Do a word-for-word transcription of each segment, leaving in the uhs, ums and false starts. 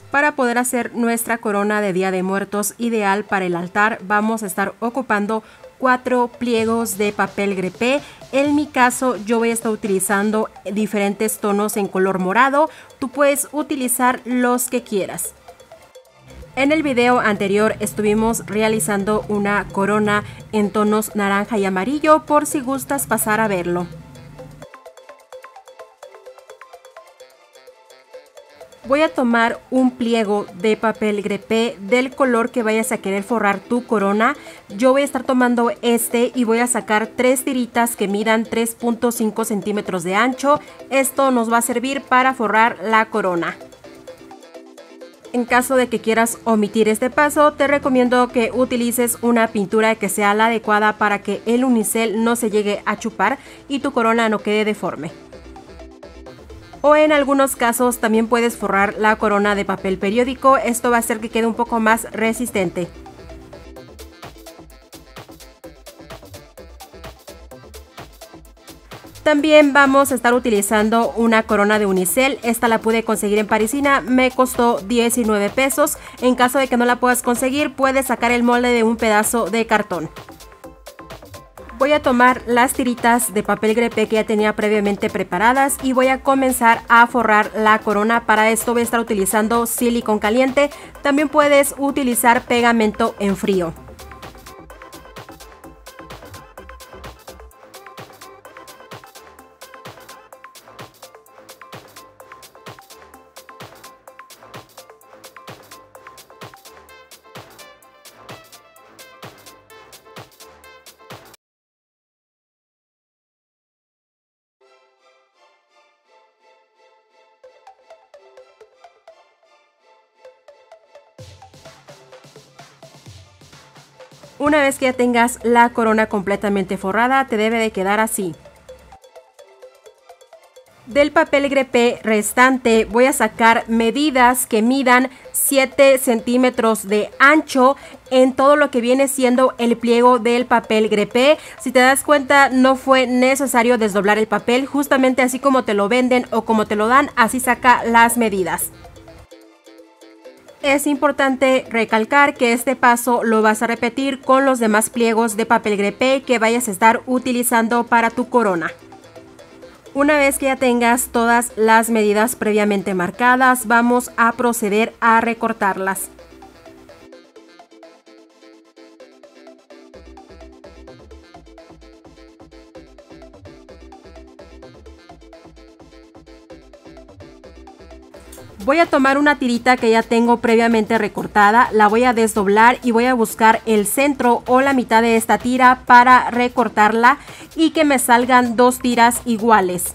Para poder hacer nuestra corona de Día de Muertos ideal para el altar, vamos a estar ocupando cuatro pliegos de papel grepé. En mi caso, yo voy a estar utilizando diferentes tonos en color morado. Tú puedes utilizar los que quieras. En el video anterior estuvimos realizando una corona en tonos naranja y amarillo, por si gustas pasar a verlo. Voy a tomar un pliego de papel grepé del color que vayas a querer forrar tu corona. Yo voy a estar tomando este y voy a sacar tres tiritas que midan tres punto cinco centímetros de ancho. Esto nos va a servir para forrar la corona. En caso de que quieras omitir este paso, te recomiendo que utilices una pintura que sea la adecuada para que el unicel no se llegue a chupar y tu corona no quede deforme. O en algunos casos también puedes forrar la corona de papel periódico. Esto va a hacer que quede un poco más resistente. También vamos a estar utilizando una corona de unicel. Esta la pude conseguir en Parisina, me costó diecinueve pesos. En caso de que no la puedas conseguir, puedes sacar el molde de un pedazo de cartón. Voy a tomar las tiritas de papel grepé que ya tenía previamente preparadas y voy a comenzar a forrar la corona. Para esto voy a estar utilizando silicón caliente. También puedes utilizar pegamento en frío. Una vez que ya tengas la corona completamente forrada, te debe de quedar así. Del papel grepé restante voy a sacar medidas que midan siete centímetros de ancho en todo lo que viene siendo el pliego del papel grepé. Si te das cuenta, no fue necesario desdoblar el papel, justamente así como te lo venden o como te lo dan, así saca las medidas. Es importante recalcar que este paso lo vas a repetir con los demás pliegos de papel grepé que vayas a estar utilizando para tu corona. Una vez que ya tengas todas las medidas previamente marcadas, vamos a proceder a recortarlas. Voy a tomar una tirita que ya tengo previamente recortada, la voy a desdoblar y voy a buscar el centro o la mitad de esta tira para recortarla y que me salgan dos tiras iguales.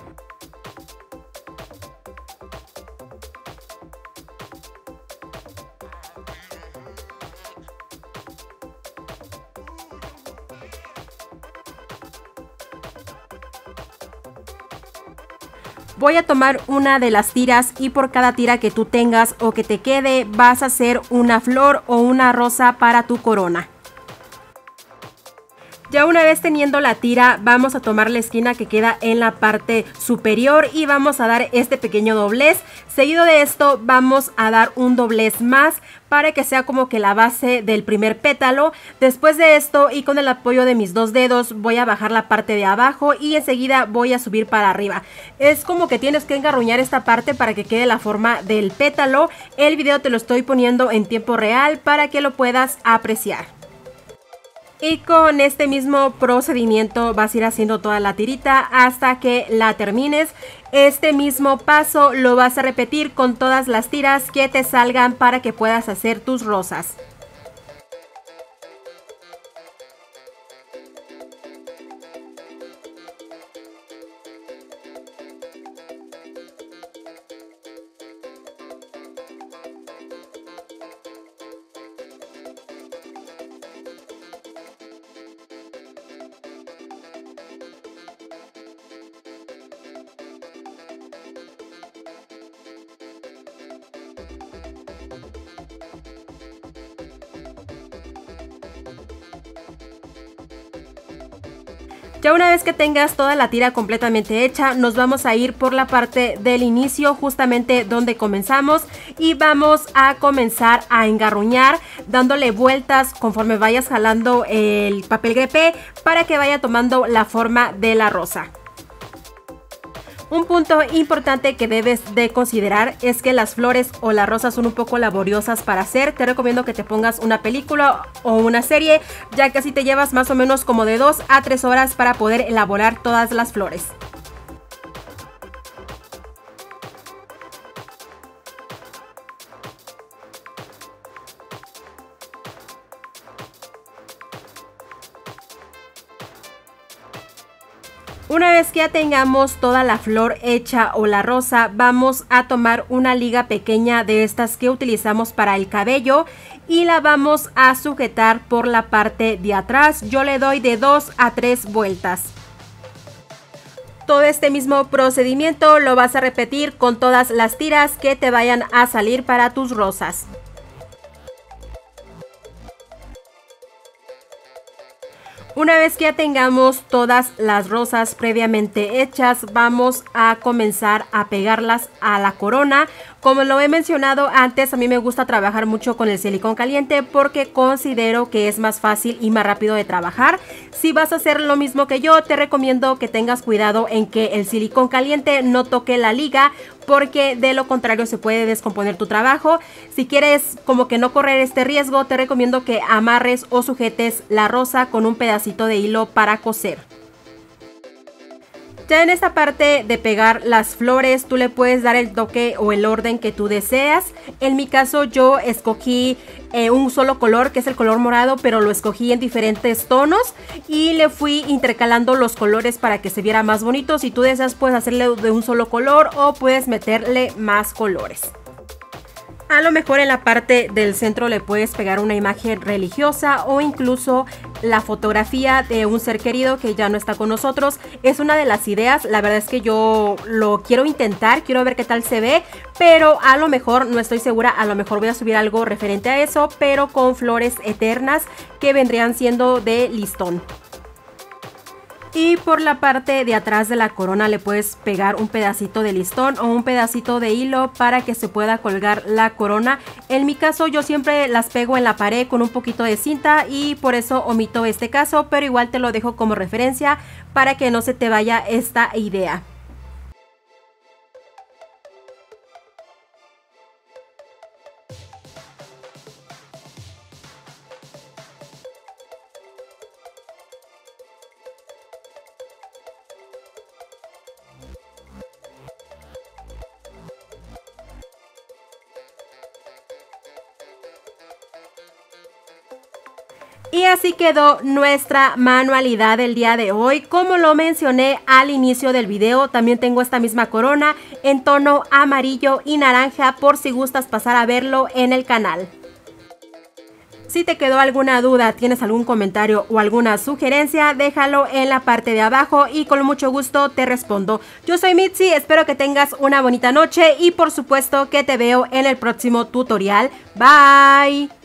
Voy a tomar una de las tiras y por cada tira que tú tengas o que te quede vas a hacer una flor o una rosa para tu corona. Ya una vez teniendo la tira, vamos a tomar la esquina que queda en la parte superior y vamos a dar este pequeño doblez. Seguido de esto vamos a dar un doblez más para que sea como que la base del primer pétalo. Después de esto y con el apoyo de mis dos dedos voy a bajar la parte de abajo y enseguida voy a subir para arriba. Es como que tienes que engarruñar esta parte para que quede la forma del pétalo. El video te lo estoy poniendo en tiempo real para que lo puedas apreciar. Y con este mismo procedimiento vas a ir haciendo toda la tirita hasta que la termines. Este mismo paso lo vas a repetir con todas las tiras que te salgan para que puedas hacer tus rosas. Ya una vez que tengas toda la tira completamente hecha, nos vamos a ir por la parte del inicio, justamente donde comenzamos, y vamos a comenzar a engarruñar dándole vueltas conforme vayas jalando el papel grepé para que vaya tomando la forma de la rosa. Un punto importante que debes de considerar es que las flores o las rosas son un poco laboriosas para hacer. Te recomiendo que te pongas una película o una serie, ya que así te llevas más o menos como de dos a tres horas para poder elaborar todas las flores. Una vez que ya tengamos toda la flor hecha o la rosa, vamos a tomar una liga pequeña de estas que utilizamos para el cabello y la vamos a sujetar por la parte de atrás. Yo le doy de dos a tres vueltas. Todo este mismo procedimiento lo vas a repetir con todas las tiras que te vayan a salir para tus rosas. Una vez que ya tengamos todas las rosas previamente hechas, vamos a comenzar a pegarlas a la corona. Como lo he mencionado antes, a mí me gusta trabajar mucho con el silicón caliente porque considero que es más fácil y más rápido de trabajar. Si vas a hacer lo mismo que yo, te recomiendo que tengas cuidado en que el silicón caliente no toque la liga, porque de lo contrario se puede descomponer tu trabajo. Si quieres como que no correr este riesgo, te recomiendo que amarres o sujetes la rosa con un pedacito de hilo para coser. Ya en esta parte de pegar las flores, tú le puedes dar el toque o el orden que tú deseas. En mi caso yo escogí eh, un solo color, que es el color morado, pero lo escogí en diferentes tonos y le fui intercalando los colores para que se viera más bonito. Si tú deseas, puedes hacerle de un solo color o puedes meterle más colores. A lo mejor en la parte del centro le puedes pegar una imagen religiosa o incluso la fotografía de un ser querido que ya no está con nosotros. Es una de las ideas. La verdad es que yo lo quiero intentar, quiero ver qué tal se ve, pero a lo mejor no estoy segura. A lo mejor voy a subir algo referente a eso, pero con flores eternas que vendrían siendo de listón. Y por la parte de atrás de la corona le puedes pegar un pedacito de listón o un pedacito de hilo para que se pueda colgar la corona. En mi caso yo siempre las pego en la pared con un poquito de cinta y por eso omito este caso, pero igual te lo dejo como referencia para que no se te vaya esta idea. Y así quedó nuestra manualidad del día de hoy. Como lo mencioné al inicio del video, también tengo esta misma corona en tono amarillo y naranja por si gustas pasar a verlo en el canal. Si te quedó alguna duda, tienes algún comentario o alguna sugerencia, déjalo en la parte de abajo y con mucho gusto te respondo. Yo soy Mitzi, espero que tengas una bonita noche y por supuesto que te veo en el próximo tutorial. Bye.